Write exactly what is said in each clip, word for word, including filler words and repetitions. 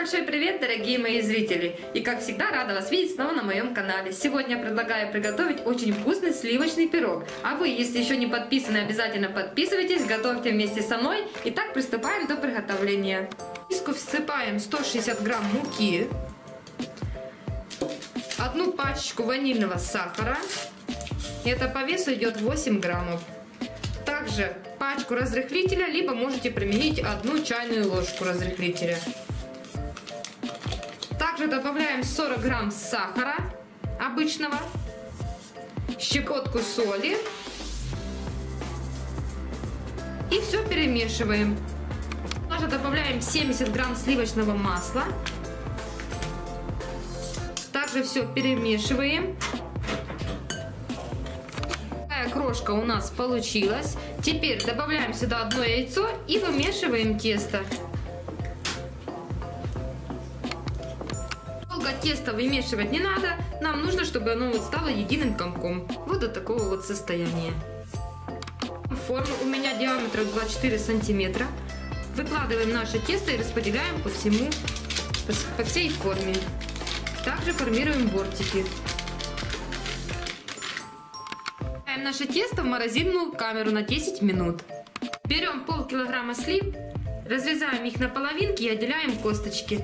большой привет, дорогие мои зрители! И как всегда, рада вас видеть снова на моем канале. Сегодня я предлагаю приготовить очень вкусный сливочный пирог. А вы, если еще не подписаны, обязательно подписывайтесь, готовьте вместе со мной. Итак, приступаем до приготовления. В миску всыпаем сто шестьдесят грамм муки, одну пачечку ванильного сахара. Это по весу идет восемь граммов. Также пачку разрыхлителя, либо можете применить одну чайную ложку разрыхлителя. Также добавляем сорок грамм сахара обычного, щепотку соли и все перемешиваем. Также добавляем семьдесят грамм сливочного масла. Также все перемешиваем. Такая крошка у нас получилась. Теперь добавляем сюда одно яйцо и вымешиваем тесто. Долго тесто вымешивать не надо. Нам нужно, чтобы оно вот стало единым комком. Вот до такого вот состояния. Форма у меня диаметром двадцать четыре сантиметра. Выкладываем наше тесто и распределяем по всему, по всей форме. Также формируем бортики. Ставим наше тесто в морозильную камеру на десять минут. Берем полкилограмма слив, разрезаем их на половинки и отделяем косточки.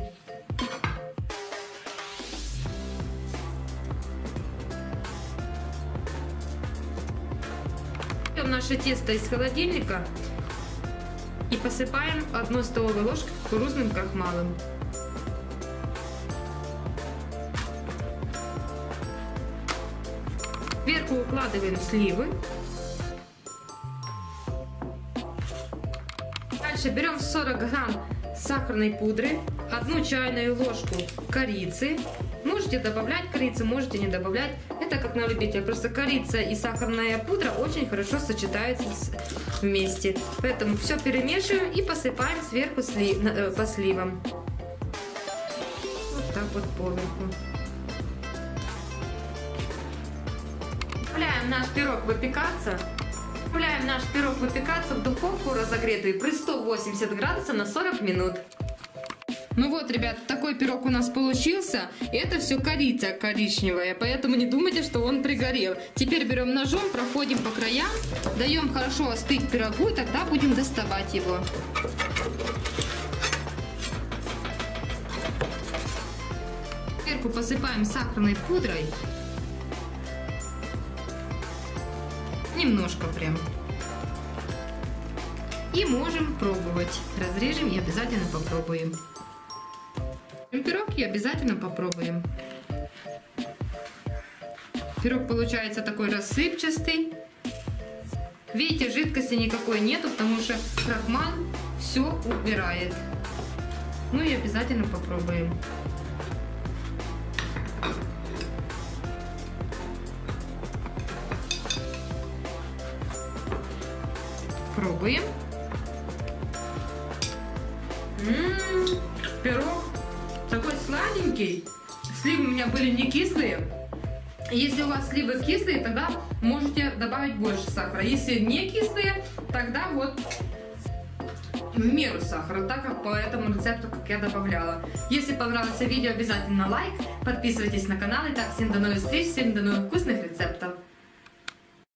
Берем наше тесто из холодильника и посыпаем одной столовой ложкой кукурузным крахмалом. Сверху укладываем сливы. Дальше берем сорок грамм сахарной пудры, одну чайную ложку корицы. Можете добавлять корицу, можете не добавлять. Это как на любителя. Просто корица и сахарная пудра очень хорошо сочетаются вместе. Поэтому все перемешиваем и посыпаем сверху сли... по сливам. Вот так вот поверху. Отправляем наш пирог выпекаться. Отправляем наш пирог выпекаться в духовку разогретую при ста восьмидесяти градусах на сорок минут. Ну вот, ребят, такой пирог у нас получился. Это все корица коричневая, поэтому не думайте, что он пригорел. Теперь берем ножом, проходим по краям, даем хорошо остыть пирогу, и тогда будем доставать его. Сверху посыпаем сахарной пудрой. Немножко прям. И можем пробовать. Разрежем и обязательно попробуем. Пирог и обязательно попробуем. Пирог получается такой рассыпчатый. Видите, жидкости никакой нету, потому что крахмал все убирает. Ну и обязательно попробуем. Пробуем. М-м-м, пирог такой сладенький. Сливы у меня были не кислые. Если у вас сливы кислые, тогда можете добавить больше сахара. Если не кислые, тогда вот в меру сахара, так как по этому рецепту, как я добавляла. Если понравилось видео, обязательно лайк, подписывайтесь на канал. И так, всем до новых встреч, всем до новых вкусных рецептов.